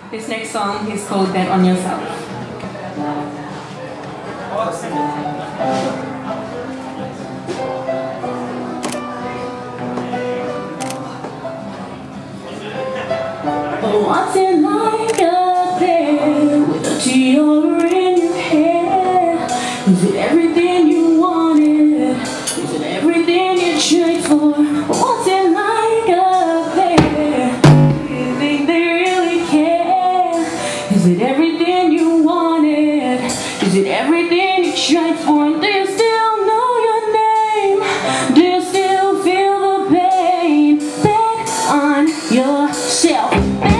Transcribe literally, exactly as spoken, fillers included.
This next song is called Bet on Yourself. What's it like up there with a tiara in your hair? Is it everything you wanted? Is it everything you tried for? What's it like up there? Do you think they really care? Is it everything you wanted? Is it everything you tried for? Do you still know your name? Do you still feel the pain? Bet on yourself.